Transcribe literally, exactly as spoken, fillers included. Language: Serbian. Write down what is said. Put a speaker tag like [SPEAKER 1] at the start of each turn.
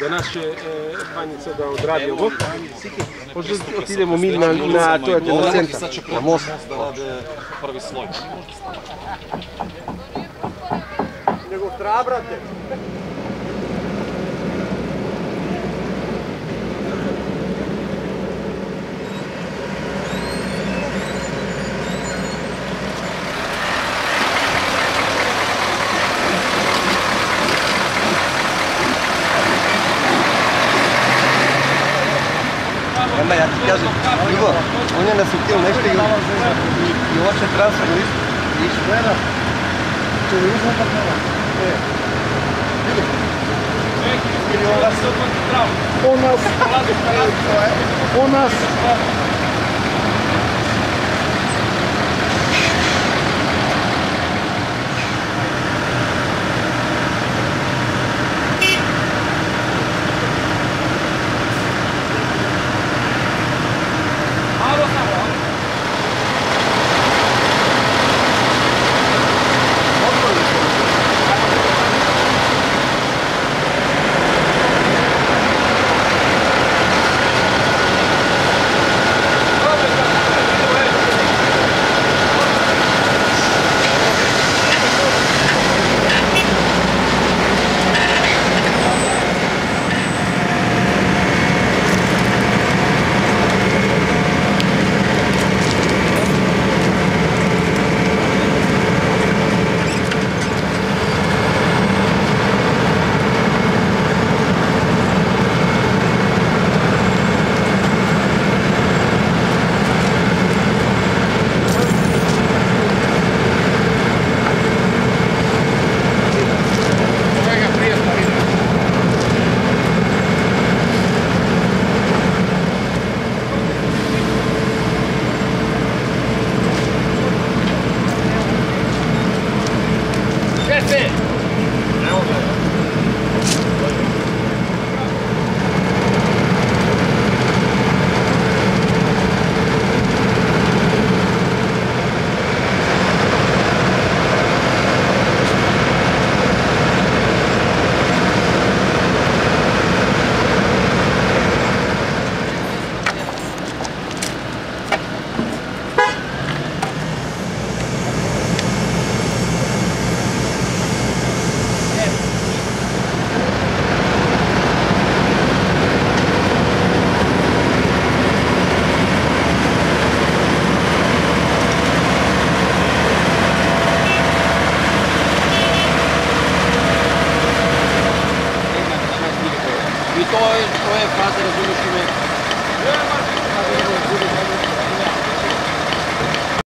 [SPEAKER 1] da naše Banjica da odradi ovo. Možda otidemo mi na, na to je to centar.
[SPEAKER 2] Sad će prvi most da rade prvi sloj.
[SPEAKER 3] Nego trabrate. Ema, ja ti kažem, Ivo, on je nasutio nešto i hoće transfer list. I švera. Če li uzmem tako nema? E. Ili on nas... On nas... On nas...